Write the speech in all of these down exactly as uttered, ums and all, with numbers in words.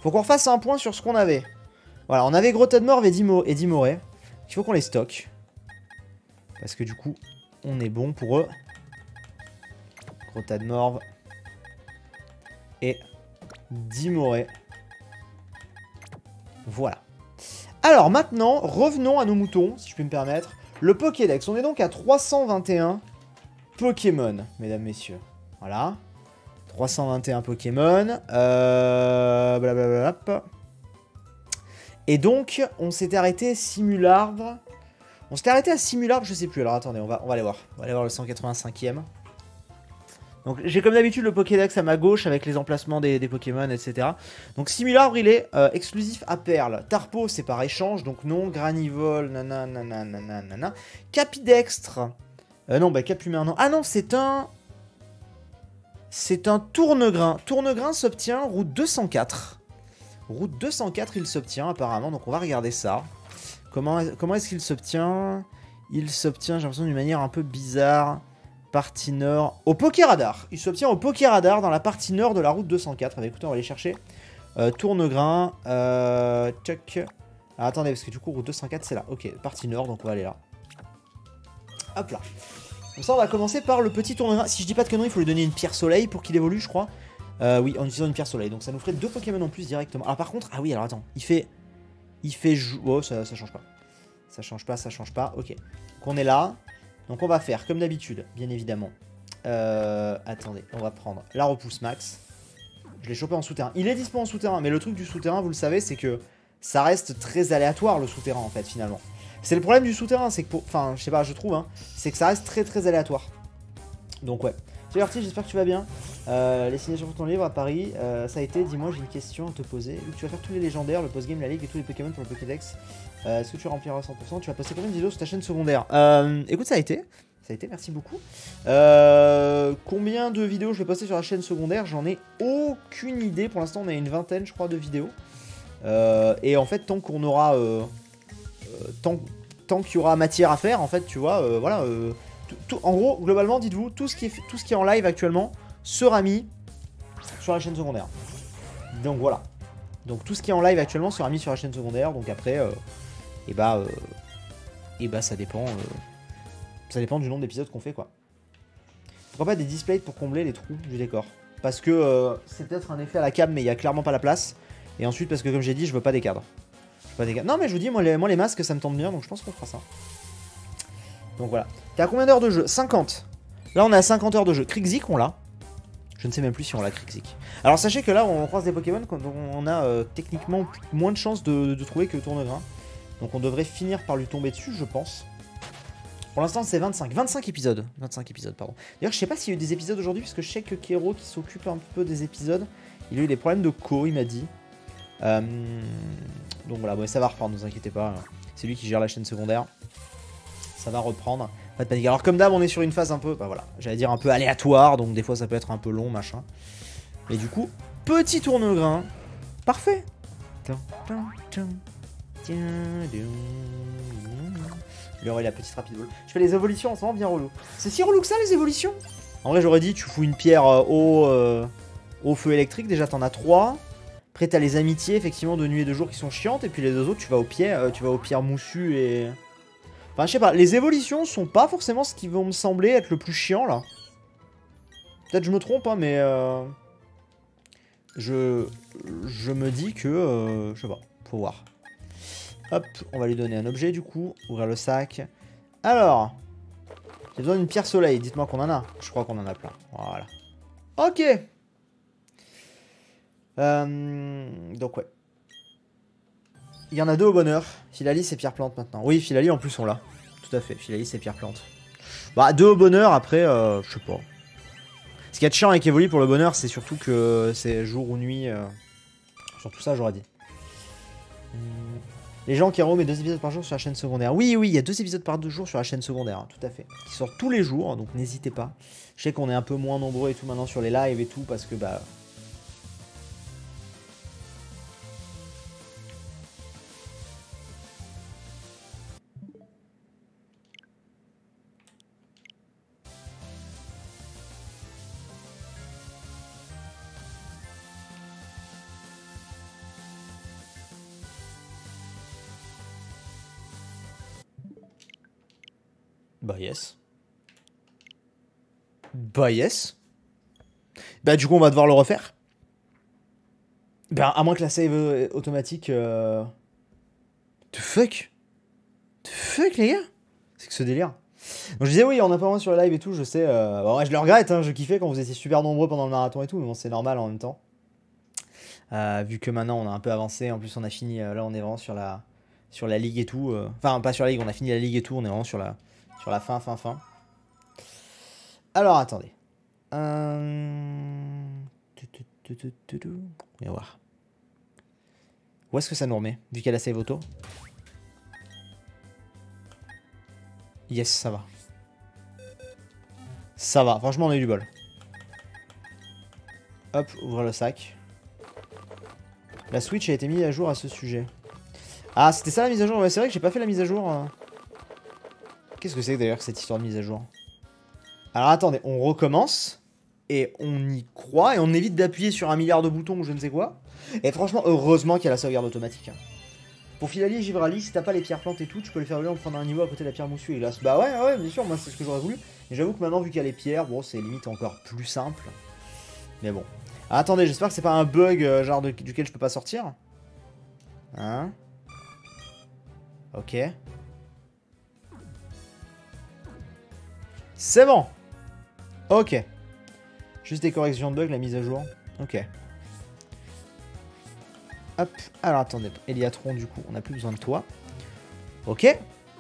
Faut qu'on refasse un point sur ce qu'on avait. Voilà, on avait Grotadmorv et Dimo et Dimoré. Il faut qu'on les stocke. Parce que du coup, on est bon pour eux. Grotadmorv et Dimoré. Voilà. Alors maintenant, revenons à nos moutons, si je puis me permettre. Le Pokédex, on est donc à trois cent vingt et un Pokémon, mesdames, messieurs. Voilà. trois cent vingt et un Pokémon. Euh... Blablabla. Et donc, on s'était arrêté à Simularbre. On s'était arrêté à Simularbre, je sais plus. Alors attendez, on va, on va aller voir. On va aller voir le cent quatre-vingt-cinquième. Donc j'ai comme d'habitude le Pokédex à ma gauche avec les emplacements des, des Pokémon, et cetera. Donc Simularbre, il est euh, exclusif à Perle. Tarpo, c'est par échange, donc non. Granivol, nanana, nanana, nanana. Capidextre. Euh, non, bah Capumin, non. Ah non, c'est un... C'est un Tournegrain. Tournegrain s'obtient route deux cent quatre. Route deux cent quatre, il s'obtient apparemment, donc on va regarder ça. Comment, comment est-ce qu'il s'obtient? Il s'obtient, j'ai l'impression, d'une manière un peu bizarre. Partie nord, au Pokéradar. Il s'obtient au Pokéradar dans la partie nord de la route deux cent quatre. Allez, écoutez, on va aller chercher. Euh, Tournegrain. Euh, tchoc. Ah, attendez, parce que du coup, route deux cent quatre, c'est là. Ok, partie nord, donc on va aller là. Hop là. Donc ça, on va commencer par le petit Tournegrain. Si je dis pas de conneries, il faut lui donner une pierre soleil pour qu'il évolue, je crois. Euh, oui, en utilisant une pierre soleil. Donc ça nous ferait deux Pokémon en plus directement. Alors par contre, ah oui, alors attends. Il fait... Il fait... Oh, ça, ça change pas. Ça change pas, ça change pas. Ok. Donc on est là. Donc on va faire comme d'habitude, bien évidemment. Euh, attendez, on va prendre la repousse max. Je l'ai chopé en souterrain. Il est dispo en souterrain, mais le truc du souterrain, vous le savez, c'est que ça reste très aléatoire le souterrain en fait, finalement. C'est le problème du souterrain, c'est que pour... Enfin, je sais pas, je trouve, hein, c'est que ça reste très très aléatoire. Donc ouais. Salut Artie, j'espère que tu vas bien. Euh, les signatures pour ton livre à Paris, euh, ça a été, dis-moi, j'ai une question à te poser. Vu que tu vas faire tous les légendaires, le post-game, la ligue et tous les Pokémon pour le Pokédex, euh, est-ce que tu rempliras à cent pour cent? Tu vas passer combien de vidéos sur ta chaîne secondaire? euh, Écoute, ça a été. Ça a été, merci beaucoup. Euh, combien de vidéos je vais poster sur la chaîne secondaire? J'en ai aucune idée. Pour l'instant, on a une vingtaine, je crois, de vidéos. Euh, et en fait, tant qu'on aura... Euh, euh, tant tant qu'il y aura matière à faire, en fait, tu vois, euh, voilà... Euh, tout, tout, en gros, globalement, dites-vous, tout, ce qui est, tout ce qui est en live actuellement sera mis sur la chaîne secondaire. Donc voilà. Donc tout ce qui est en live actuellement sera mis sur la chaîne secondaire. Donc après, euh, et bah, euh, et bah ça dépend, euh, ça dépend du nombre d'épisodes qu'on fait quoi. Pourquoi pas des displays pour combler les trous du décor? Parce que euh, c'est peut-être un effet à la cam, mais il y a clairement pas la place. Et ensuite parce que comme j'ai dit, je veux pas des cadres. Je veux pas des cadres. Non mais je vous dis, moi les, moi les masques ça me tente bien, donc je pense qu'on fera ça. Donc voilà. T'es à combien d'heures de jeu? cinquante. Là on est à cinquante heures de jeu. Krixik on l'a. Je ne sais même plus si on l'a Krixik. Alors sachez que là on croise des Pokémon dont on a euh, techniquement moins de chances de, de trouver que Tournegrain. Donc on devrait finir par lui tomber dessus je pense. Pour l'instant c'est vingt-cinq. vingt-cinq épisodes. vingt-cinq épisodes pardon. D'ailleurs je sais pas s'il y a eu des épisodes aujourd'hui puisque je sais que Kero qui s'occupe un peu des épisodes, il a eu des problèmes de co il m'a dit. Euh, donc voilà, bon, ça va reprendre, ne vous inquiétez pas. C'est lui qui gère la chaîne secondaire. Ça va reprendre. Pas de panique. Alors comme d'hab on est sur une phase un peu, bah voilà, j'allais dire un peu aléatoire, donc des fois ça peut être un peu long, machin. Et du coup, petit Tournegrain, parfait. Il aurait la petite rapide ball. Je fais les évolutions en ce moment bien relou. C'est si relou que ça les évolutions? En vrai j'aurais dit tu fous une pierre euh, au, euh, au feu électrique, déjà t'en as trois. Après t'as les amitiés effectivement de nuit et de jour qui sont chiantes, et puis les deux autres tu vas aux pierres, euh, tu vas aux pierres moussues et... Enfin, je sais pas, les évolutions sont pas forcément ce qui vont me sembler être le plus chiant, là. Peut-être je me trompe, hein, mais... Euh, je... Je me dis que... Euh, je sais pas, faut voir. Hop, on va lui donner un objet, du coup. Ouvrir le sac. Alors... J'ai besoin d'une pierre soleil, dites-moi qu'on en a. Je crois qu'on en a plein. Voilà. Ok. Euh, donc, ouais. Il y en a deux au bonheur. Philalis et Pierre Plante maintenant. Oui, Philalis en plus on l'a. Tout à fait, Philalis et Pierre Plante. Bah, deux au bonheur après, euh, je sais pas. Ce qui est chiant avec Evoli pour le bonheur, c'est surtout que c'est jour ou nuit. Euh... Surtout ça, j'aurais dit. Hum... Les gens qui met deux épisodes par jour sur la chaîne secondaire. Oui, oui, il y a deux épisodes par deux jours sur la chaîne secondaire, hein, tout à fait. Qui sortent tous les jours, donc n'hésitez pas. Je sais qu'on est un peu moins nombreux et tout maintenant sur les lives et tout, parce que bah... Bah yes. Bah yes. Bah du coup on va devoir le refaire. Bah à moins que la save euh, automatique... Euh... The fuck The fuck les gars. C'est que ce délire. Donc je disais oui, on a pas moins sur le live et tout, je sais. Euh... Bon, ouais, je le regrette, hein, je kiffais quand vous étiez super nombreux pendant le marathon et tout, mais bon c'est normal en même temps. Euh, vu que maintenant on a un peu avancé, en plus on a fini, euh, là on est vraiment sur la, sur la ligue et tout. Euh... Enfin pas sur la ligue, on a fini la ligue et tout, on est vraiment sur la, sur la fin, fin, fin. Alors attendez. Euh... On va voir. Où est-ce que ça nous remet, vu qu'elle a save auto? Yes, ça va. Ça va, franchement on a eu du bol. Hop, ouvrir le sac. La Switch a été mise à jour à ce sujet. Ah, c'était ça la mise à jour? Ouais, c'est vrai que j'ai pas fait la mise à jour. Hein. Qu'est-ce que c'est d'ailleurs cette histoire de mise à jour? Alors attendez, on recommence. Et on y croit. Et on évite d'appuyer sur un milliard de boutons ou je ne sais quoi. Et franchement, heureusement qu'il y a la sauvegarde automatique. Hein. Pour Filali et Givrali, si t'as pas les pierres plantes et tout, tu peux les faire rouler en prenant un niveau à côté de la pierre moussue et glace. Bah ouais, ouais, bien sûr, moi c'est ce que j'aurais voulu. Mais j'avoue que maintenant, vu qu'il y a les pierres, bon, c'est limite encore plus simple. Mais bon. Ah, attendez, j'espère que c'est pas un bug euh, genre de, duquel je peux pas sortir. Hein? Ok. C'est bon. Ok. Juste des corrections de bugs, la mise à jour. Ok. Hop. Alors attendez. Eliatron, du coup, on n'a plus besoin de toi. Ok.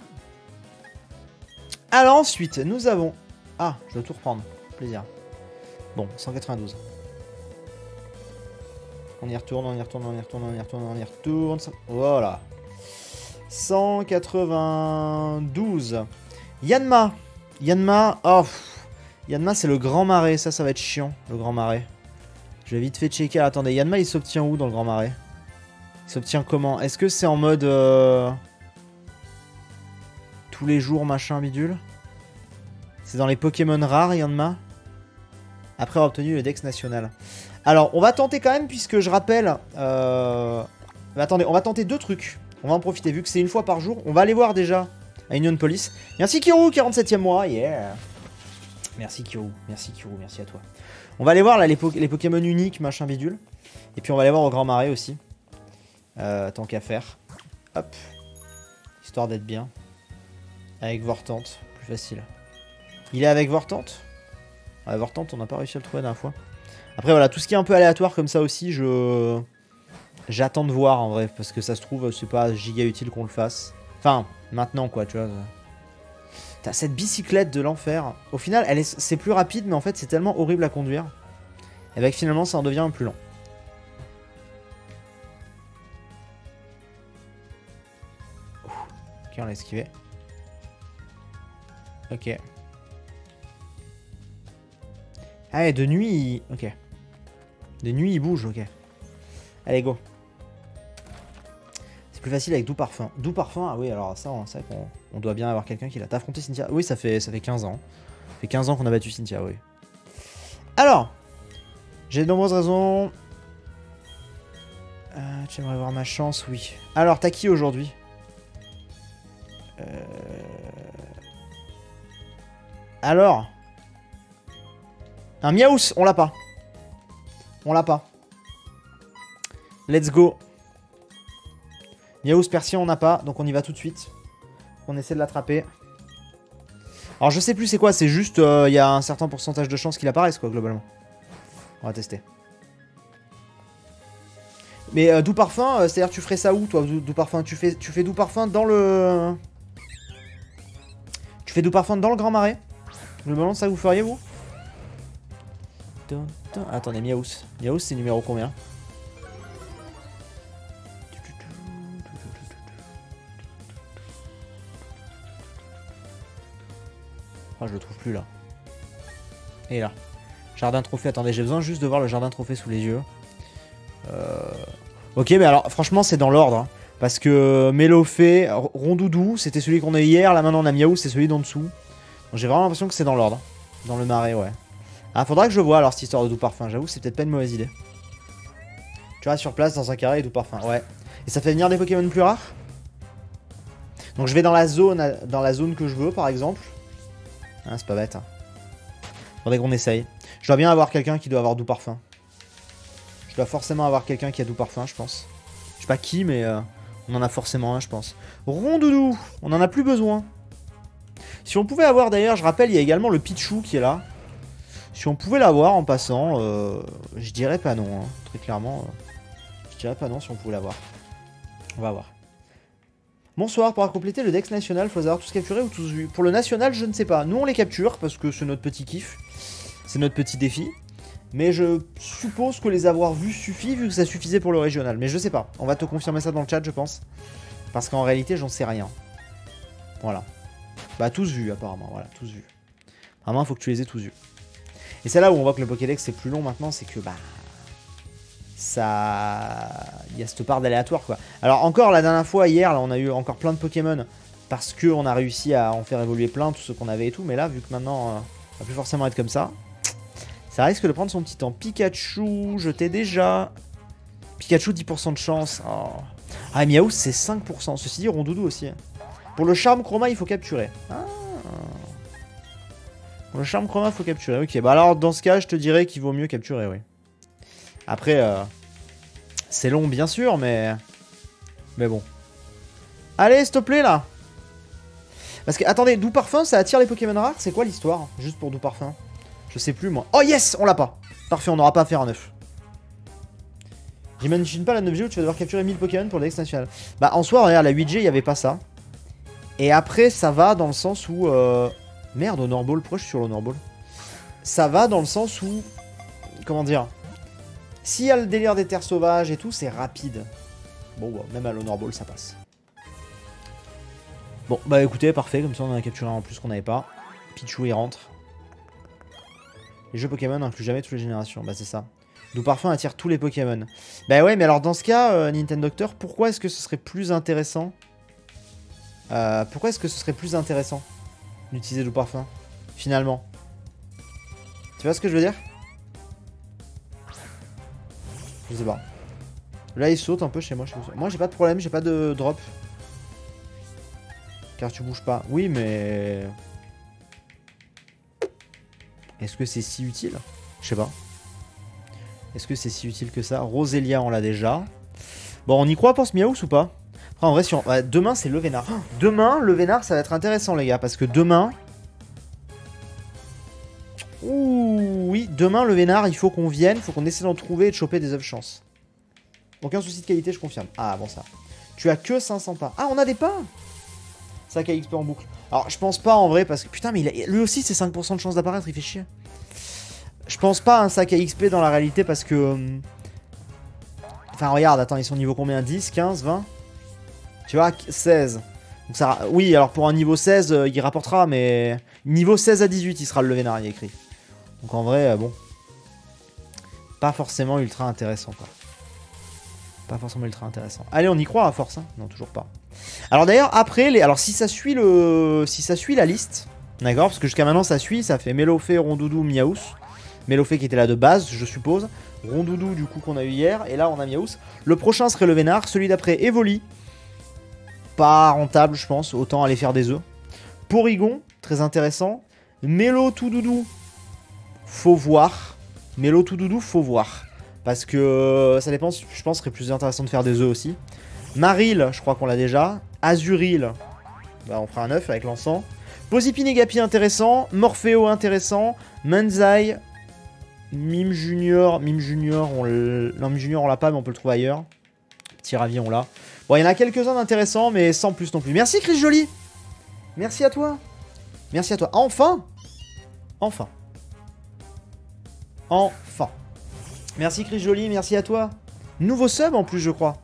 Alors ensuite, nous avons... Ah, je dois tout reprendre. Plaisir. Bon, cent quatre-vingt-douze. On y retourne, on y retourne, on y retourne, on y retourne, on y retourne. Voilà. cent quatre-vingt-douze. Yanma. Yanma. Oh. Yanma, c'est le Grand Marais. Ça, ça va être chiant, le Grand Marais. Je vais vite fait checker. Attendez, Yanma, il s'obtient où dans le Grand Marais? Il s'obtient comment? Est-ce que c'est en mode... Euh... tous les jours, machin, bidule? C'est dans les Pokémon rares, Yanma? Après avoir obtenu le Dex national. Alors, on va tenter quand même, puisque je rappelle... Euh... Mais attendez, on va tenter deux trucs. On va en profiter, vu que c'est une fois par jour. On va aller voir déjà à Union Police. Merci Kiro, quarante-septième mois, yeah. Merci Kiro, merci Kiro, merci à toi. On va aller voir là les, po les Pokémon uniques, machin bidule. Et puis on va aller voir au Grand Marais aussi. Euh, tant qu'à faire. Hop. Histoire d'être bien. Avec Vortante, plus facile. Il est avec Vortante? Ouais, Vortante, on n'a pas réussi à le trouver la dernière fois. Après voilà, tout ce qui est un peu aléatoire comme ça aussi, je... J'attends de voir en vrai, parce que ça se trouve, c'est pas giga utile qu'on le fasse. Enfin, maintenant quoi, tu vois. T'as cette bicyclette de l'enfer. Au final, elle est, c'est plus rapide, mais en fait, c'est tellement horrible à conduire. Et bah, finalement, ça en devient un plus lent. Ok, on l'a esquivé. Ok. Ah, et de nuit, il... ok. De nuit, il bouge, ok. Allez, go. Plus facile avec Doux Parfum. Doux Parfum, ah oui, alors ça, c'est vrai qu'on on doit bien avoir quelqu'un qui l'a. T'as affronté Cynthia? Oui, ça fait, ça fait quinze ans. Ça fait quinze ans qu'on a battu Cynthia, oui. Alors, j'ai de nombreuses raisons. Euh, J'aimerais voir ma chance, oui. Alors, t'as qui aujourd'hui? euh... Alors un Miaous, on l'a pas. On l'a pas. Let's go. Miaous Persian, on n'a pas, donc on y va tout de suite. On essaie de l'attraper. Alors je sais plus c'est quoi, c'est juste il euh, y a un certain pourcentage de chances qu'il apparaisse quoi globalement. On va tester. Mais euh, Doux Parfum, euh, c'est-à-dire tu ferais ça où toi, Doux, Doux Parfum? Tu fais, tu fais Doux Parfum dans le... Tu fais Doux Parfum dans le Grand Marais? Globalement ça vous feriez vous? Attendez, Miaous. Miaous c'est numéro combien? Oh, je le trouve plus là. Et là. Jardin trophée. Attendez, j'ai besoin juste de voir le jardin trophée sous les yeux. Euh... Ok, mais alors franchement c'est dans l'ordre. Hein, parce que Mélofée, Rondoudou, c'était celui qu'on a hier. Là maintenant on a Miaou, c'est celui d'en dessous. Donc j'ai vraiment l'impression que c'est dans l'ordre. Dans le marais, ouais. Ah, faudra que je vois alors cette histoire de Doux Parfum. J'avoue, c'est peut-être pas une mauvaise idée. Tu restes sur place dans un carré et Doux Parfum. Ouais. Et ça fait venir des Pokémon plus rares. Donc je vais dans la zone, dans la zone que je veux par exemple. Hein, c'est pas bête. Hein. Faudrait qu'on essaye. Je dois bien avoir quelqu'un qui doit avoir doux parfum. Je dois forcément avoir quelqu'un qui a doux parfum, je pense. Je sais pas qui, mais euh, on en a forcément un, je pense. Rondoudou, on en a plus besoin. Si on pouvait avoir, d'ailleurs, je rappelle, il y a également le Pichou qui est là. Si on pouvait l'avoir en passant, euh, je dirais pas non, hein, très clairement. Euh, je dirais pas non si on pouvait l'avoir. On va voir. Bonsoir, pour compléter le Dex national, faut savoir tous capturés ou tous vus. Pour le national, je ne sais pas. Nous, on les capture parce que c'est notre petit kiff. C'est notre petit défi. Mais je suppose que les avoir vus suffit vu que ça suffisait pour le régional. Mais je sais pas. On va te confirmer ça dans le chat, je pense. Parce qu'en réalité, j'en sais rien. Voilà. Bah, tous vus, apparemment. Voilà, tous vus. Vraiment, il faut que tu les aies tous vus. Et c'est là où on voit que le Pokédex c'est plus long maintenant, c'est que bah ça, il y a cette part d'aléatoire quoi. Alors encore la dernière fois hier, là on a eu encore plein de Pokémon parce que on a réussi à en faire évoluer plein, tous ceux qu'on avait et tout. Mais là vu que maintenant euh, ça va plus forcément être comme ça, ça risque de prendre son petit temps. Pikachu, je t'ai déjà. Pikachu dix pour cent de chance. Oh. Ah Miaou c'est cinq pour cent. Ceci dit Rondoudou aussi. Pour le charme chroma il faut capturer. Ah. Le charme chroma, faut capturer. Ok, bah alors dans ce cas, je te dirais qu'il vaut mieux capturer, oui. Après, euh, c'est long, bien sûr, mais... Mais bon. Allez, s'il te plaît, là. Parce que, attendez, doux parfum, ça attire les Pokémon rares? C'est quoi l'histoire? Juste pour doux parfum. Je sais plus, moi. Oh, yes, on l'a pas. Parfait, on n'aura pas à faire un neuf. J'imagine pas la neuf G où tu vas devoir capturer mille Pokémon pour le Dex national. Bah, en soi, regarde, la huit G, il n'y avait pas ça. Et après, ça va dans le sens où... Euh... Merde, Honor Ball, pourquoi je suis sur l'Honor Ball? Ça va dans le sens où... Comment dire? S'il y a le délire des terres sauvages et tout, c'est rapide. Bon, bah, même à l'Honor Ball, ça passe. Bon, bah écoutez, parfait, comme ça on en a capturé un en plus qu'on n'avait pas. Pichou, il rentre. Les jeux Pokémon n'incluent jamais toutes les générations, bah c'est ça. Doux Parfum attire tous les Pokémon. Bah ouais, mais alors dans ce cas, euh, Nintendo Doctor, pourquoi est-ce que ce serait plus intéressant euh, Pourquoi est-ce que ce serait plus intéressant d'utiliser Doux Parfum, finalement? Tu vois ce que je veux dire? Je sais pas. Là, il saute un peu chez moi. Je moi, j'ai pas de problème, j'ai pas de drop. Car tu bouges pas. Oui, mais... Est-ce que c'est si utile? Je sais pas. Est-ce que c'est si utile que ça? Roselia, on l'a déjà. Bon, on y croit pour ce Miaous ou pas? Après, en vrai, si on... ouais, demain, c'est le Vénard. Oh, demain, le Vénard, ça va être intéressant, les gars. Parce que demain... Ouh, oui, demain, le Vénard, il faut qu'on vienne. Il faut qu'on essaie d'en trouver et de choper des œufs chance. Aucun souci de qualité, je confirme. Ah, bon, ça. Tu as que cinq cents pas. Ah, on a des pas. Sac à X P en boucle. Alors, je pense pas, en vrai, parce que... Putain, mais il a... lui aussi, c'est cinq pour cent de chance d'apparaître. Il fait chier. Je pense pas à un sac à X P dans la réalité, parce que... Enfin, regarde, attends, ils sont niveau combien? Dix, quinze, vingt? Tu vois, seize. Donc ça, oui, alors pour un niveau seize, euh, il rapportera, mais... Niveau seize à dix-huit, il sera le Vénard, il y a écrit. Donc en vrai, euh, bon... Pas forcément ultra intéressant, quoi. Pas forcément ultra intéressant. Allez, on y croit à force, hein. Non, toujours pas. Alors d'ailleurs, après, les... alors si ça suit le... Si ça suit la liste, d'accord? Parce que jusqu'à maintenant, ça suit, ça fait Melofée, Rondoudou, Miaous. Melofée qui était là de base, je suppose. Rondoudou, du coup, qu'on a eu hier. Et là, on a Miaous. Le prochain serait le Vénard. Celui d'après, Evoli. Pas rentable, je pense. Autant aller faire des œufs. Porygon, très intéressant. Mélo tout doudou, faut voir. Mélo tout doudou, faut voir. Parce que ça dépend, je pense, serait plus intéressant de faire des œufs aussi. Maril, je crois qu'on l'a déjà. Azuril, bah, on fera un œuf avec l'encens. Posipinigapi, intéressant. Morpheo, intéressant. Manzai. Mime Junior. Mime Junior, on non, Mime Junior, on l'a pas, mais on peut le trouver ailleurs. Petit Ravi, on l'a. Bon, il y en a quelques-uns d'intéressants, mais sans plus non plus. Merci, Chris Joly. Merci à toi. Merci à toi. Enfin. Enfin. Enfin. Merci, Chris Joly. Merci à toi. Nouveau sub, en plus, je crois.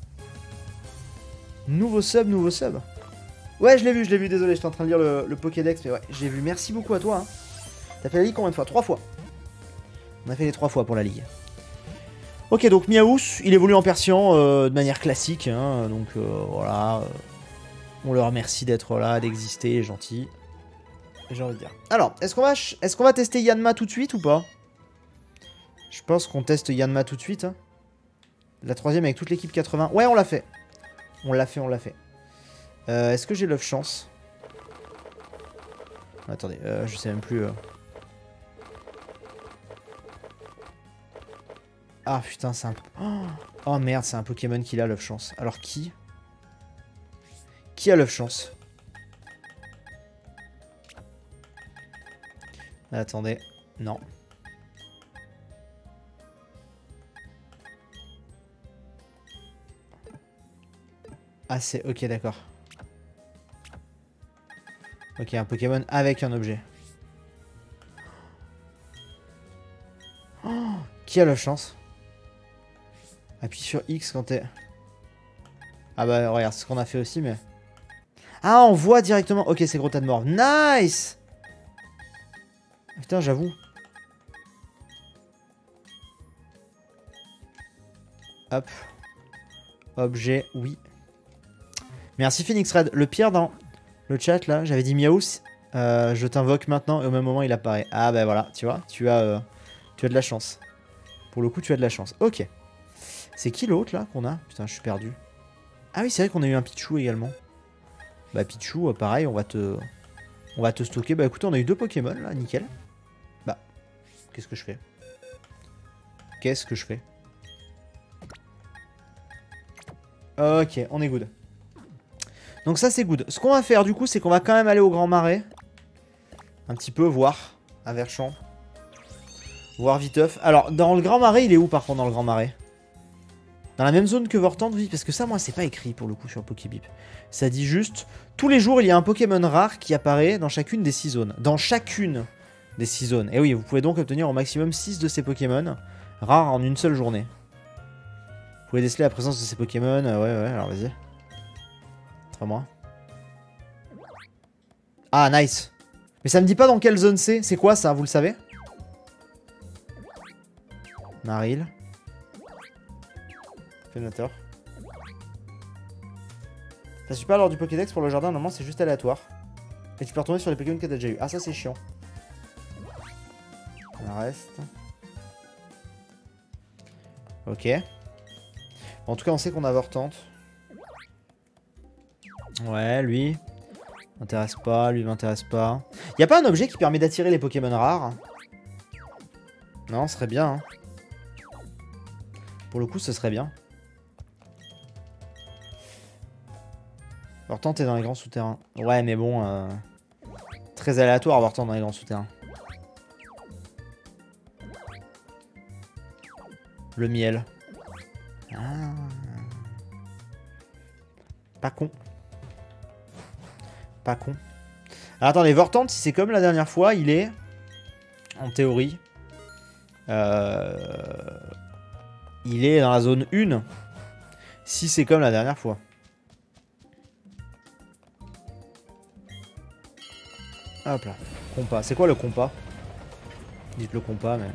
Nouveau sub, nouveau sub. Ouais, je l'ai vu, je l'ai vu. Désolé, j'étais en train de lire le, le Pokédex, mais ouais, j'ai vu. Merci beaucoup à toi. Hein. T'as fait la ligue combien de fois? Trois fois. On a fait les trois fois pour la ligue. Ok, donc Miaous, il évolue en Persian euh, de manière classique. Hein, donc euh, voilà. Euh, on le remercie d'être là, d'exister, gentil. J'ai envie de dire. Alors, est-ce qu'on va, est-ce qu'on va tester Yanma tout de suite ou pas? Je pense qu'on teste Yanma tout de suite. Hein. La troisième avec toute l'équipe quatre-vingts. Ouais, on l'a fait. On l'a fait, on l'a fait. Euh, est-ce que j'ai l'œuf chance? Attendez, euh, je sais même plus... Euh... Ah putain, c'est un... Oh, oh merde, c'est un Pokémon qui a l'œuf chance. Alors qui Qui a l'œuf chance? Attendez, non. Ah c'est... Ok, d'accord. Ok, un Pokémon avec un objet. Oh, qui a la chance? Appuie sur X quand t'es... Ah bah regarde, c'est ce qu'on a fait aussi, mais... Ah, on voit directement... Ok, c'est Grotadmorph. Nice! Putain, j'avoue. Hop. Objet, oui. Merci Phoenix Red. Le pire dans le chat, là, j'avais dit miaou. Euh, je t'invoque maintenant et au même moment, il apparaît. Ah bah voilà, tu vois, tu as, euh, tu as de la chance. Pour le coup, tu as de la chance. Ok. C'est qui l'autre, là, qu'on a? Putain, je suis perdu. Ah oui, c'est vrai qu'on a eu un Pichu également. Bah Pichu, euh, pareil, on va te... On va te stocker. Bah écoutez, on a eu deux Pokémon, là, nickel. Bah, qu'est-ce que je fais? Qu'est-ce que je fais? Ok, on est good. Donc ça, c'est good. Ce qu'on va faire, du coup, c'est qu'on va quand même aller au Grand Marais. Un petit peu, voir. À Verchamp. Voir viteuf. Alors, dans le Grand Marais, il est où, par contre, dans le Grand Marais? Dans la même zone que Vortante, oui. Parce que ça, moi, c'est pas écrit, pour le coup, sur Pokébip. Ça dit juste... Tous les jours, il y a un Pokémon rare qui apparaît dans chacune des six zones. Dans chacune des six zones. Et oui, vous pouvez donc obtenir au maximum six de ces Pokémon rares en une seule journée. Vous pouvez déceler la présence de ces Pokémon. Euh, ouais, ouais, alors vas-y. Très moi. Ah, nice. Mais ça me dit pas dans quelle zone c'est. C'est quoi ça, vous le savez? Maril. Fénator. Ça suit pas lors du Pokédex pour le jardin, normalement c'est juste aléatoire. Et tu peux retourner sur les Pokémon que t'as déjà eu. Ah, ça c'est chiant. On reste. Ok. Bon, en tout cas, on sait qu'on a Vortante. Ouais, lui. M'intéresse pas, lui m'intéresse pas. Y a pas un objet qui permet d'attirer les Pokémon rares? Non, ce serait bien. Hein. Pour le coup, ce serait bien. Vortante est dans les grands souterrains. Ouais, mais bon... Euh... Très aléatoire, Vortante dans les grands souterrains. Le miel. Ah. Pas con. Pas con. Alors attendez, Vortante, si c'est comme la dernière fois, il est... En théorie... Euh... Il est dans la zone un. Si c'est comme la dernière fois. Hop là. Compas. C'est quoi le compas? Dites le compas, mais...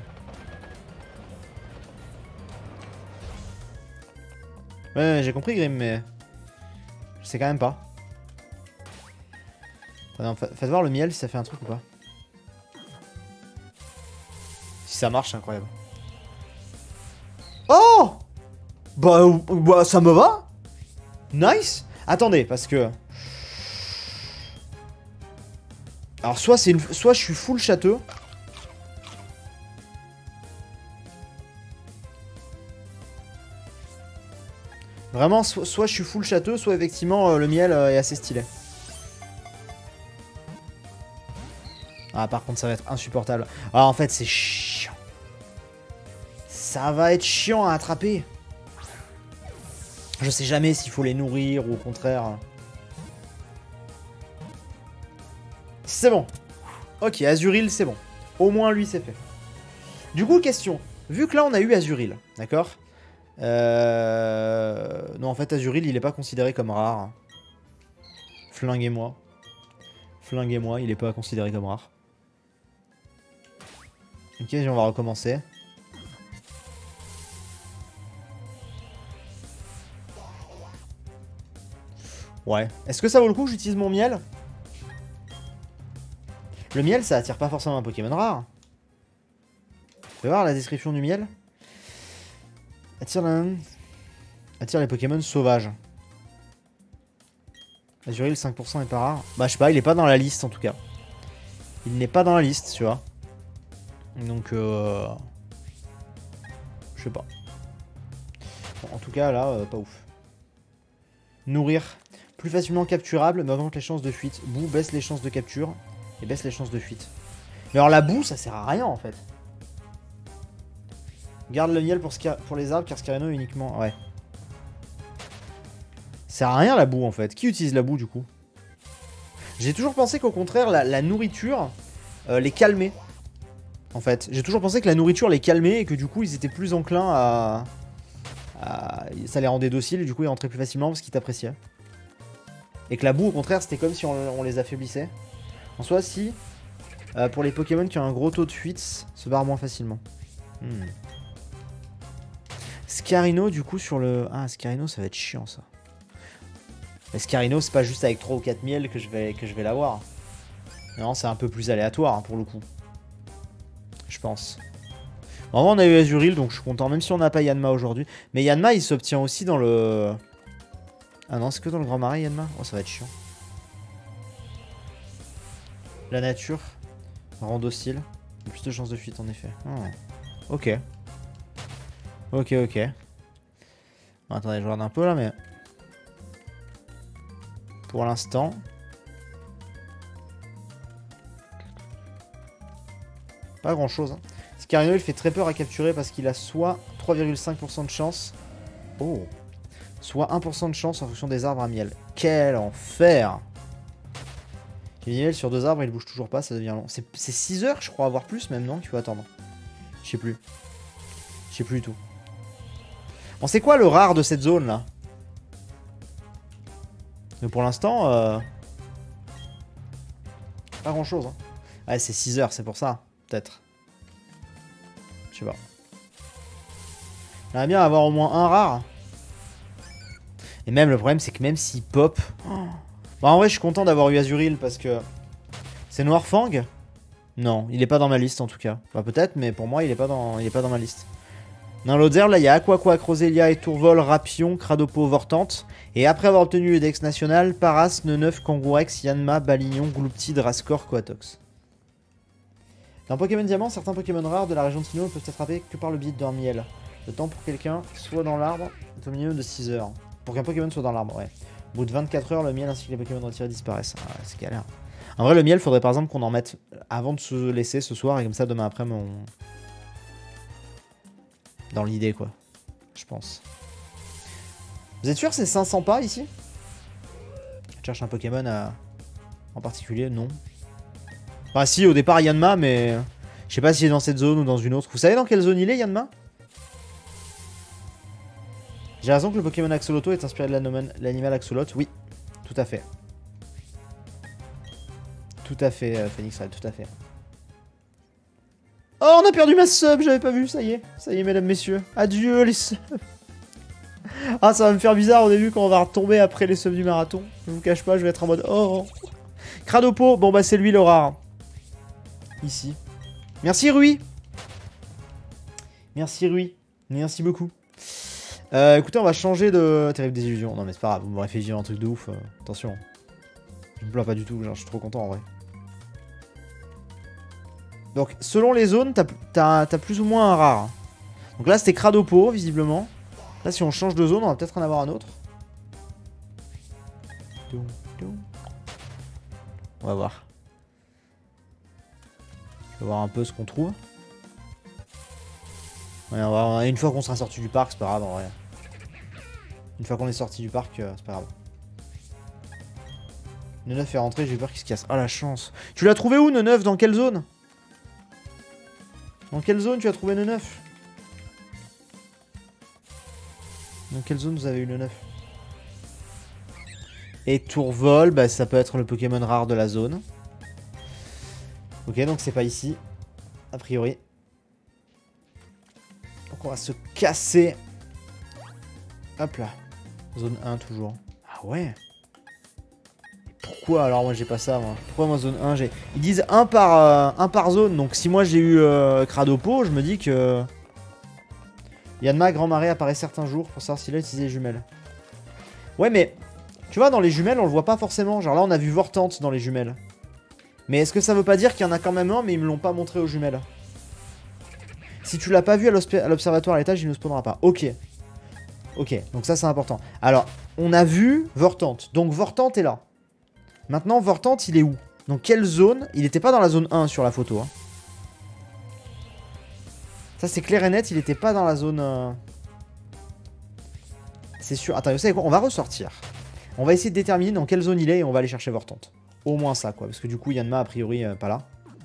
Ouais, j'ai compris, Grim, mais... Je sais quand même pas. Attends, faites voir le miel si ça fait un truc ou pas. Si ça marche, c'est incroyable. Oh! Bah, bah, ça me va. Nice. Attendez, parce que... Alors, soit, c'est une... soit je suis full château. Vraiment, so soit je suis full château, soit effectivement euh, le miel euh, est assez stylé. Ah, par contre, ça va être insupportable. Ah, en fait, c'est chiant. Ça va être chiant à attraper. Je sais jamais s'il faut les nourrir ou au contraire. C'est bon. Ok, Azuril, c'est bon. Au moins, lui, c'est fait. Du coup, question. Vu que là, on a eu Azuril, d'accord? Euh... Non, en fait, Azuril, il est pas considéré comme rare. Flinguez-moi. Flinguez-moi, il est pas considéré comme rare. Ok, on va recommencer. Ouais. Est-ce que ça vaut le coup que j'utilise mon miel? Le miel, ça attire pas forcément un Pokémon rare. Tu peux voir la description du miel? Attire, la... attire les Pokémon sauvages. Azuril, cinq pour cent est pas rare. Bah, je sais pas, il est pas dans la liste en tout cas. il n'est pas dans la liste, tu vois. Donc, euh... je sais pas. Bon, en tout cas, là, euh, pas ouf. Nourrir. Plus facilement capturable, mais augmente les chances de fuite. Boue baisse les chances de capture et baisse les chances de fuite. Mais alors la boue, ça sert à rien en fait. Garde le miel pour, pour les arbres car Scarino uniquement... Ouais. Ça sert à rien la boue en fait. Qui utilise la boue du coup? J'ai toujours pensé qu'au contraire, la, la nourriture euh, les calmait. En fait. J'ai toujours pensé que la nourriture les calmait et que du coup ils étaient plus enclins à... à... Ça les rendait dociles et du coup ils rentraient plus facilement parce qu'ils t'appréciaient. Et que la boue, au contraire, c'était comme si on, on les affaiblissait. En soi, si, euh, pour les Pokémon qui ont un gros taux de fuite, se barrent moins facilement. Hmm. Scarino, du coup, sur le... Ah, Scarino, ça va être chiant, ça. Mais Scarino, c'est pas juste avec trois ou quatre miels que je vais, que je vais l'avoir. Non, c'est un peu plus aléatoire, hein, pour le coup. Je pense. Vraiment, on a eu Azuril, donc je suis content, même si on n'a pas Yanma aujourd'hui. Mais Yanma, il s'obtient aussi dans le... Ah non, c'est que dans le Grand Marais, Yanma? Oh, ça va être chiant. La nature rend docile. Plus de chances de fuite, en effet. Oh. Ok. Ok, ok. Bon, attendez, je regarde un peu, là, mais... Pour l'instant... Pas grand-chose. Hein. Scarino, il fait très peur à capturer parce qu'il a soit trois virgule cinq pour cent de chance... Oh. Soit un pour cent de chance en fonction des arbres à miel. Quel enfer! J'ai miel sur deux arbres, il bouge toujours pas, ça devient long. C'est six heures, je crois, voire plus même, non? Qu'il faut attendre. Je sais plus. Je sais plus du tout. Bon, c'est quoi le rare de cette zone là? Mais pour l'instant, euh... pas grand chose. Hein. Ouais, c'est six heures, c'est pour ça, peut-être. Je sais pas. J'aimerais bien avoir au moins un rare. Et même le problème c'est que même s'il pop... Oh. Bah en vrai je suis content d'avoir eu Azuril parce que... C'est Noirfang? Non, il est pas dans ma liste en tout cas. Bah peut-être mais pour moi il est pas dans, il est pas dans ma liste. Dans l'autre herbe là il y a Aquaquac, Roselia, Tourvol, Rapion, Cradopo, Vortante. Et après avoir obtenu le Dex national, Paras, Neuneuf, Kangourex, Yanma, Balignon, Gloupti, Drascor, Quatox. Dans Pokémon Diamant, certains Pokémon rares de la région de Sinnoh ne peuvent être attrapés que par le biais d'un miel. Le temps pour quelqu'un soit dans l'arbre est au minimum de six heures. Pour qu'un Pokémon soit dans l'arbre, ouais. Au bout de vingt-quatre heures, le miel ainsi que les Pokémon retirés disparaissent. Ah, ouais, c'est galère. En vrai, le miel, faudrait par exemple qu'on en mette avant de se laisser ce soir et comme ça, demain après, on... Dans l'idée, quoi. Je pense. Vous êtes sûr c'est cinq cents pas ici? Je cherche un Pokémon à... en particulier, non. Enfin, si, au départ, Yanma, mais... Je sais pas s'il est dans cette zone ou dans une autre. Vous savez dans quelle zone il est, Yanma? J'ai raison que le Pokémon Axoloto est inspiré de l'animal Axolot. Oui, tout à fait. Tout à fait, euh, Phoenix Red, tout à fait. Oh, on a perdu ma sub, j'avais pas vu, ça y est. Ça y est, mesdames, messieurs. Adieu, les subs. Ah, ça va me faire bizarre au début quand on va retomber après les subs du marathon. Je vous cache pas, je vais être en mode... Oh. Cradopo, bon bah c'est lui le rare. Ici. Merci, Rui. Merci, Rui. Merci beaucoup. Euh, écoutez, on va changer de... Terrible désillusion. Non mais c'est pas grave, vous m'aurez fait vivre un truc de ouf. Euh, attention. Je me plains pas du tout, genre, je suis trop content en vrai. Donc, selon les zones, t'as t'as t'as plus ou moins un rare. Donc là, c'était Cradopo, visiblement. Là, si on change de zone, on va peut-être en avoir un autre. On va voir. Je vais voir un peu ce qu'on trouve. Ouais, on va, une fois qu'on sera sorti du parc, c'est pas grave en vrai. Une fois qu'on est sorti du parc, euh, c'est pas grave. Neuneuf est rentré, j'ai peur qu'il se casse. Ah la chance. Tu l'as trouvé où, Neuneuf? Dans quelle zone? Dans quelle zone tu as trouvé Neuneuf? Dans quelle zone vous avez eu Neuneuf? Et Tourvol, bah ça peut être le Pokémon rare de la zone. Ok, donc c'est pas ici. A priori. Donc on va se casser. Hop là. Zone un toujours. Ah ouais. Pourquoi alors moi j'ai pas ça moi? Pourquoi moi zone un j'ai... Ils disent un par, euh, un par zone. Donc si moi j'ai eu euh, Cradopo, je me dis que... Yanma, Grand Marais apparaît certains jours pour savoir s'il a utilisé les jumelles. Ouais mais... Tu vois dans les jumelles on le voit pas forcément. Genre là on a vu Vortante dans les jumelles. Mais est-ce que ça veut pas dire qu'il y en a quand même un, mais ils me l'ont pas montré aux jumelles? Si tu l'as pas vu à l'observatoire à l'étage, il ne spawnera pas. Ok. Ok, donc ça c'est important. Alors, on a vu Vortante. Donc Vortante est là. Maintenant, Vortante, il est où? Donc quelle zone? Il n'était pas dans la zone un sur la photo. Hein. Ça c'est clair et net, il n'était pas dans la zone... Euh... C'est sûr. Attends, vous savez quoi? On va ressortir. On va essayer de déterminer dans quelle zone il est et on va aller chercher Vortante. Au moins ça, quoi. Parce que du coup, Yanma, a priori, euh, pas là.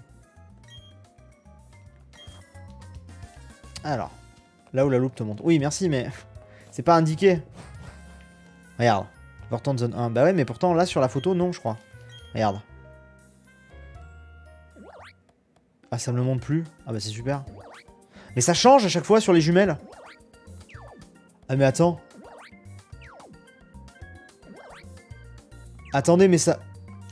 Alors. Là où la loupe te montre. Oui, merci, mais... C'est pas indiqué. Regarde. Vortante zone un. Bah ouais, mais pourtant, là, sur la photo, non, je crois. Regarde. Ah, ça me le montre plus. Ah bah c'est super. Mais ça change à chaque fois sur les jumelles. Ah mais attends. Attendez, mais ça...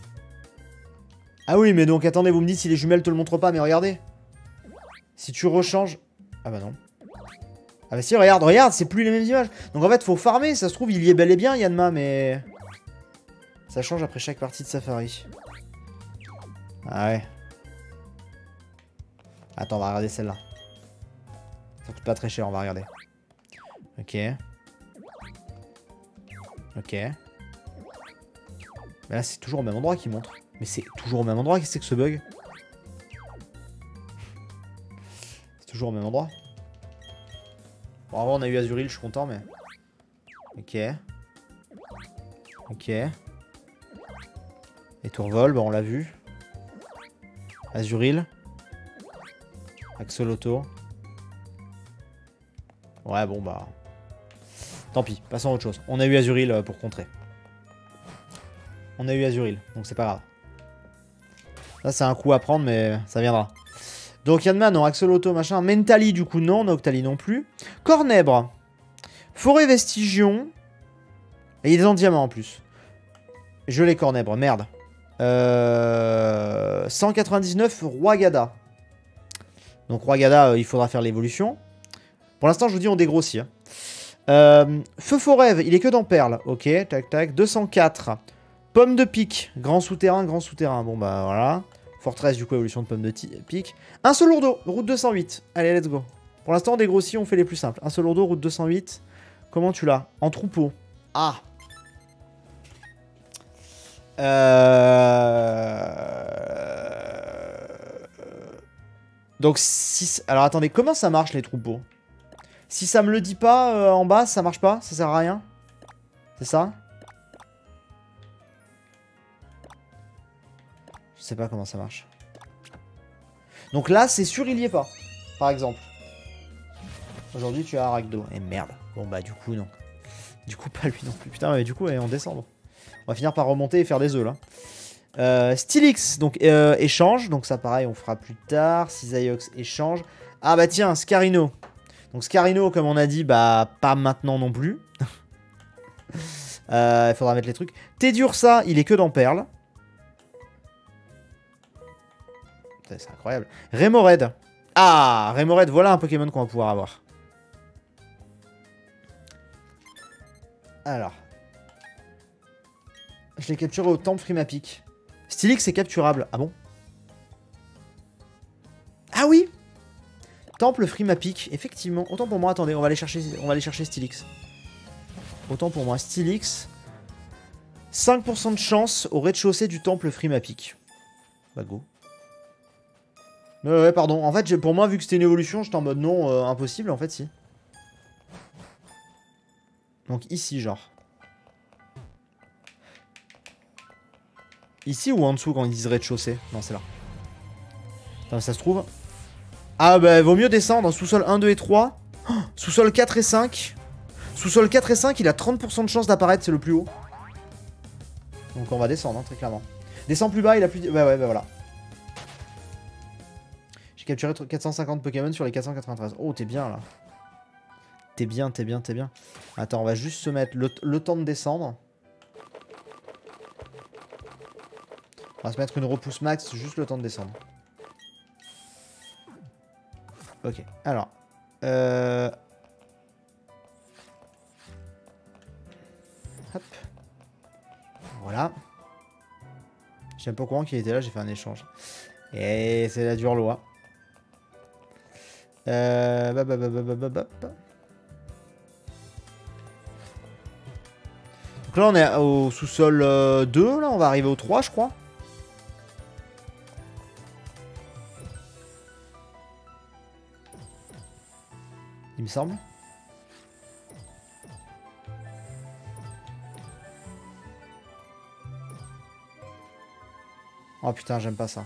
Ah oui, mais donc, attendez, vous me dites si les jumelles te le montrent pas, mais regardez. Si tu rechanges... Ah bah non. Ah bah si, regarde, regarde, c'est plus les mêmes images. Donc en fait, faut farmer, ça se trouve, il y est bel et bien, Yanma, mais... Ça change après chaque partie de Safari. Ah ouais. Attends, on va regarder celle-là. Ça coûte pas très cher, on va regarder. Ok. Ok. Mais là, c'est toujours au même endroit qu'il montre. Mais c'est toujours au même endroit, qu'est-ce que c'est que ce bug? C'est toujours au même endroit. Bon, avant, on a eu Azuril, je suis content, mais... Ok. Ok. Et Tourvol, bah on l'a vu. Azuril. Axolotl. Ouais, bon, bah... Tant pis, passons à autre chose. On a eu Azuril pour contrer. On a eu Azuril, donc c'est pas grave. Là, c'est un coup à prendre, mais ça viendra. Donc, Yanma, non. Axolotl, machin. Mentali, du coup, non. Noctali, non plus. Cornèbre. Forêt Vestigion. Et il est en diamant, en plus. Je l'ai, Cornèbre. Merde. Euh... cent quatre-vingt-dix-neuf, Roi Gada. Donc, Roi Gada, euh, il faudra faire l'évolution. Pour l'instant, je vous dis, on dégrossit. Hein. Euh... Feu Forêve, il est que dans Perle. Ok, tac, tac. deux cent quatre. Pomme de pique. Grand souterrain, grand souterrain. Bon, bah, voilà. Forteresse, du coup, évolution de pomme de pique. Un seul lourdeau, route deux cent huit. Allez, let's go. Pour l'instant, on dégrossit, on fait les plus simples. Un seul lourdeau, route deux cent huit. Comment tu l'as? En troupeau. Ah. Euh... Donc, si... Alors, attendez, comment ça marche, les troupeaux? Si ça me le dit pas euh, en bas, ça marche pas? Ça sert à rien? C'est ça? Je sais pas comment ça marche. Donc là, c'est sûr, il y est pas. Par exemple. Aujourd'hui, tu as Arachdo. Et merde. Bon, bah, du coup, non. Du coup, pas lui non plus. Putain, mais du coup, on descend. Bon. On va finir par remonter et faire des œufs, là. Euh, Stylix, donc, euh, échange. Donc, ça, pareil, on fera plus tard. Cisaiox, échange. Ah, bah, tiens, Scarino. Donc, Scarino, comme on a dit, bah, pas maintenant non plus. Il euh, faudra mettre les trucs. Tedursa, il est que dans Perle. C'est incroyable. Remoraid. Ah, Remoraid, voilà un Pokémon qu'on va pouvoir avoir. Alors. Je l'ai capturé au temple Frimapic. Stylix est capturable. Ah bon? Ah oui! Temple Frimapic, effectivement. Autant pour moi, attendez, on va aller chercher, on va aller chercher Stylix. Autant pour moi, Stylix. cinq pour cent de chance au rez-de-chaussée du temple Frimapic. Bah go. Ouais, ouais, pardon. En fait, pour moi, vu que c'était une évolution, j'étais en mode non, euh, impossible. En fait, si. Donc ici, genre. Ici ou en dessous quand ils disent rez-de-chaussée? Non, c'est là. Attends, ça se trouve. Ah, bah, vaut mieux descendre. Sous-sol un, deux et trois. Oh, sous-sol quatre et cinq. Sous-sol quatre et cinq, il a trente pour cent de chance d'apparaître, c'est le plus haut. Donc on va descendre, hein, très clairement. Descend plus bas, il a plus... Bah ouais, bah voilà. J'ai capturé quatre cent cinquante Pokémon sur les quatre cent quatre-vingt-treize. Oh, t'es bien, là. T'es bien, t'es bien, t'es bien. Attends, on va juste se mettre le, le temps de descendre. On va se mettre une repousse max, juste le temps de descendre. Ok, alors. Euh... Hop. Voilà. J'aime pas au courant qu'il était là, j'ai fait un échange. Et c'est la dure loi. Euh... Bah, bah, bah, bah, bah, bah, bah. Donc là on est au sous-sol euh, deux, là on va arriver au trois je crois. Il me semble. Oh putain, j'aime pas ça.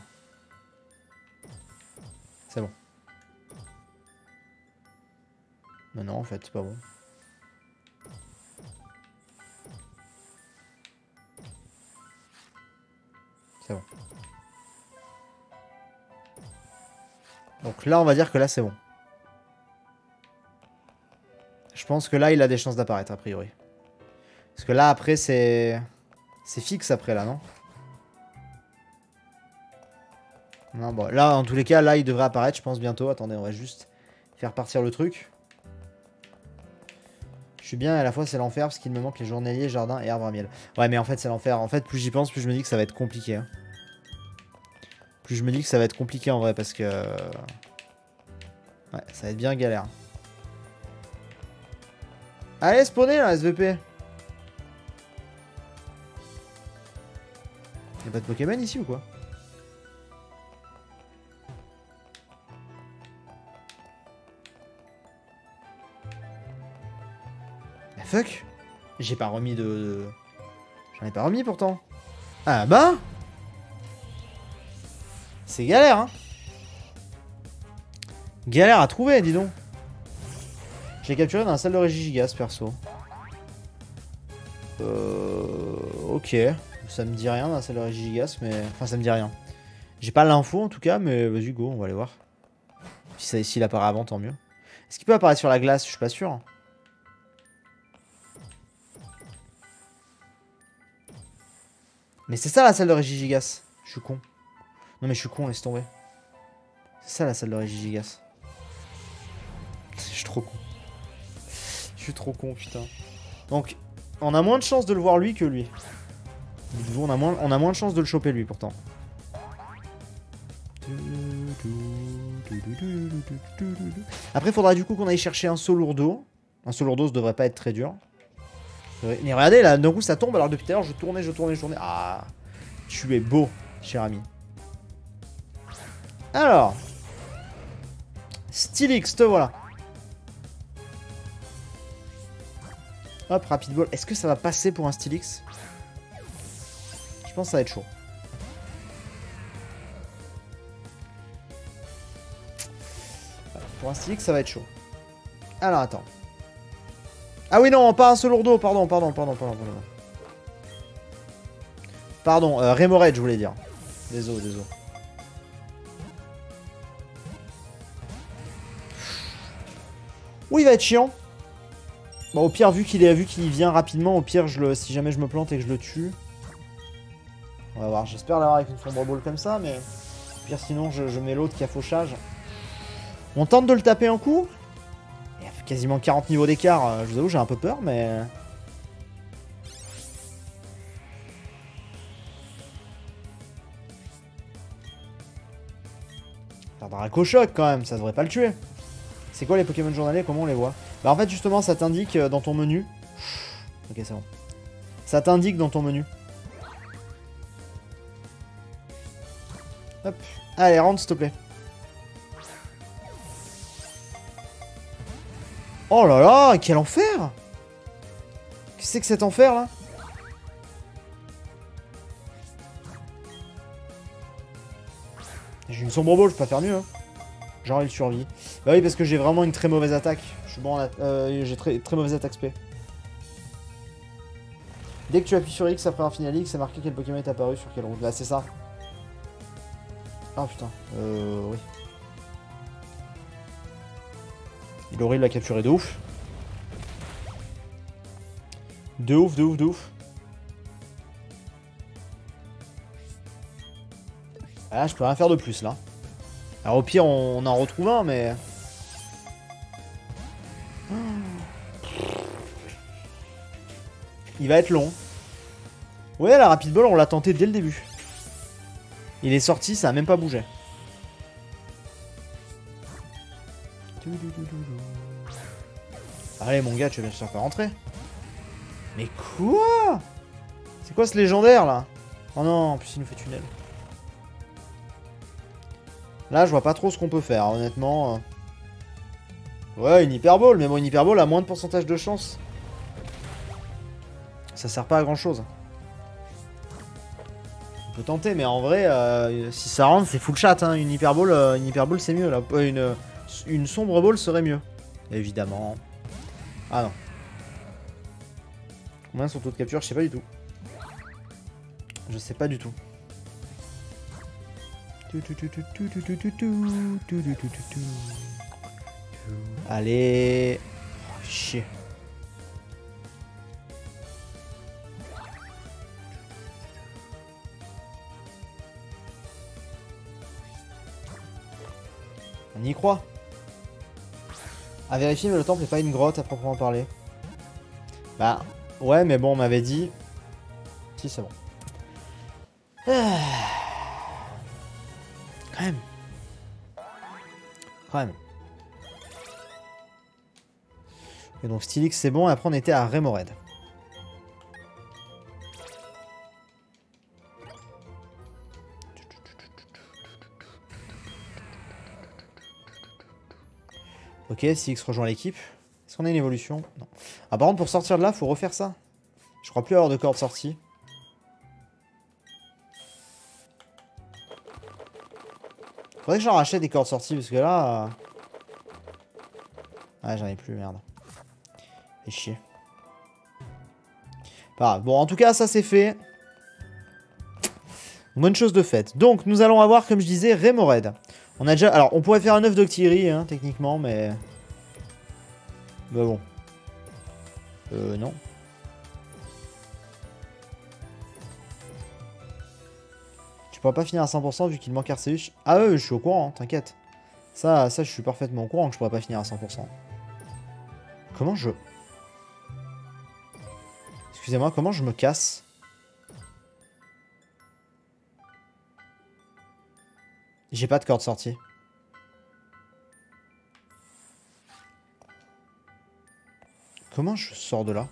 C'est bon. Mais non, en fait, c'est pas bon. C'est bon. Donc là, on va dire que là, c'est bon. Je pense que là, il a des chances d'apparaître, a priori. Parce que là, après, c'est... C'est fixe, après, là, non? Non, bon, là, en tous les cas, là, il devrait apparaître, je pense, bientôt. Attendez, on va juste faire partir le truc. Je suis bien, à la fois, c'est l'enfer, parce qu'il me manque les journaliers, jardins et arbres à miel. Ouais, mais en fait, c'est l'enfer. En fait, plus j'y pense, plus je me dis que ça va être compliqué. Hein. Plus je me dis que ça va être compliqué, en vrai, parce que... Ouais, ça va être bien galère. Allez, spawner, là, S V P. Y'a pas de Pokémon ici, ou quoi? Fuck. J'ai pas remis de... de... J'en ai pas remis pourtant. Ah bah. C'est galère hein. Galère à trouver dis donc. Je l'ai capturé dans la salle de régie Gigas perso. Euh... Ok. Ça me dit rien dans la salle de régie Gigas mais... Enfin ça me dit rien. J'ai pas l'info en tout cas mais vas-y go on va aller voir. Si ça ici il apparaît avant tant mieux. Est-ce qu'il peut apparaître sur la glace? Je suis pas sûr. Mais c'est ça la salle de régie Gigas. Je suis con. Non mais je suis con, laisse tomber. C'est ça la salle de régie Gigas. Je suis trop con. Je suis trop con, putain. Donc, on a moins de chances de le voir lui que lui. On a moins, on a moins de chances de le choper lui pourtant. Après, il faudra du coup qu'on aille chercher un Solourdo. Un Solourdo, ça devrait pas être très dur. Mais regardez là, d'un coup ça tombe alors depuis tout à l'heure je tournais, je tournais, je tournais. Ah, tu es beau, cher ami. Alors, Steelix, te voilà. Hop, Rapid Ball. Est-ce que ça va passer pour un Steelix? Je pense que ça va être chaud. Pour un Steelix, ça va être chaud. Alors, attends. Ah oui, non, pas un Solourdo, pardon, pardon, pardon, pardon, pardon. Pardon, euh, Remoraid, je voulais dire. Désolé, désolé. Oui, il va être chiant. Bon, au pire, vu qu'il est vu qu'il vient rapidement, au pire, je le, si jamais je me plante et que je le tue. On va voir, j'espère l'avoir avec une sombre ball comme ça, mais... Au pire, sinon, je, je mets l'autre qui a fauchage. On tente de le taper un coup. Il y a quasiment quarante niveaux d'écart, je vous avoue, j'ai un peu peur, mais... Faire Dracochoc quand même, ça devrait pas le tuer. C'est quoi les Pokémon journaliers? Comment on les voit? Bah en fait justement ça t'indique dans ton menu. Ok c'est bon. Ça t'indique dans ton menu. Hop. Allez rentre s'il te plaît. Oh là là, quel enfer! Qu'est-ce que c'est que cet enfer là? J'ai une sombre ball, je peux pas faire mieux hein. Genre il survit. Bah oui parce que j'ai vraiment une très mauvaise attaque. Je suis bon en euh, j'ai très, très mauvaise attaque spé. Dès que tu appuies sur X après un final X, c'est marqué quel Pokémon est apparu sur quelle route. Bah c'est ça. Oh putain. Euh oui. Il aurait l'a capturé de ouf. De ouf, de ouf, de ouf. Ah là je peux rien faire de plus là. Alors au pire on, on en retrouve un mais... Il va être long. Ouais la Rapid Ball on l'a tenté dès le début. Il est sorti, ça a même pas bougé. Allez mon gars, tu vas bien sûr pas rentrer. Mais quoi? C'est quoi ce légendaire là? Oh non, en plus il nous fait tunnel. Là je vois pas trop ce qu'on peut faire, honnêtement. Ouais, une hyperball, mais bon, une hyperball a moins de pourcentage de chance. Ça sert pas à grand chose. On peut tenter, mais en vrai, euh, si ça rentre, c'est full chat. Hein. Une hyperball, euh, une hyperball c'est mieux. Là. Euh, une, une sombre ball serait mieux. Évidemment. Ah non. Combien son taux de capture? Je sais pas du tout. Je sais pas du tout. Allez. Oh, chier. On y croit. À vérifier, mais le temple n'est pas une grotte à proprement parler. Bah, ouais, mais bon, on m'avait dit. Si, c'est bon. Ah. Quand même. Quand même. Et donc, Stylix, c'est bon. Et après, on était à Remoraid. Ok, Stylix rejoint l'équipe. Est-ce qu'on a une évolution? Non. Ah, par contre, pour sortir de là, faut refaire ça. Je crois plus avoir de corde sortie. Faudrait que j'en rachète des cordes sorties parce que là... Euh... Ouais, j'en ai plus, merde. Fait chier. Pas grave. Bon, en tout cas, ça c'est fait. Bonne chose de faite. Donc, nous allons avoir, comme je disais, Remoraid. On a déjà... Alors, on pourrait faire un œuf d'Octillery, hein, techniquement, mais... Mais bon. Euh, non. Tu pourras pas finir à cent pour cent vu qu'il manque Arceus. Ah ouais, je suis au courant, hein, t'inquiète. Ça, ça, je suis parfaitement au courant que je pourrais pas finir à cent pour cent. Comment je... Excusez-moi, comment je me casse? J'ai pas de corde sortie. Comment je sors de là?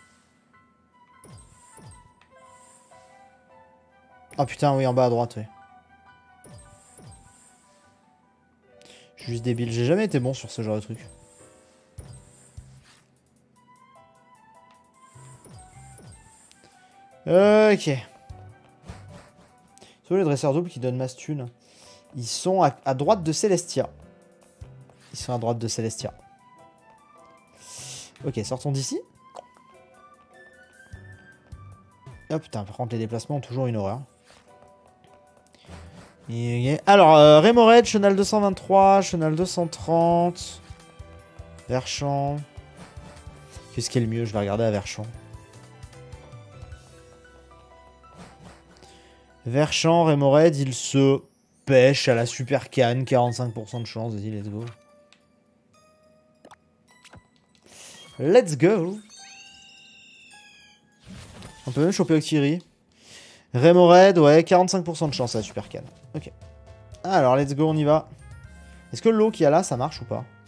Ah putain, oui, en bas à droite, oui. Je suis juste débile. J'ai jamais été bon sur ce genre de truc. Ok. Sur les dresseurs doubles qui donnent masse thune. Ils sont à, à droite de Celestia. Ils sont à droite de Celestia. Ok, sortons d'ici. Oh putain, par contre les déplacements ont toujours une horreur. Et... Alors, euh, Remoraid, Chenal deux cent vingt-trois, Chenal deux cent trente, Verchamp. Qu'est-ce qui est le mieux? Je vais regarder à Verchamp. Verchamp, Remoraid, il se pêche à la super canne, quarante-cinq pour cent de chance, vas-y, let's go. Let's go. On peut même choper Octillery. Remoraid, ouais, quarante-cinq pour cent de chance à la super canne. Ok. Alors, let's go, on y va. Est-ce que l'eau qu'il y a là, ça marche ou pas?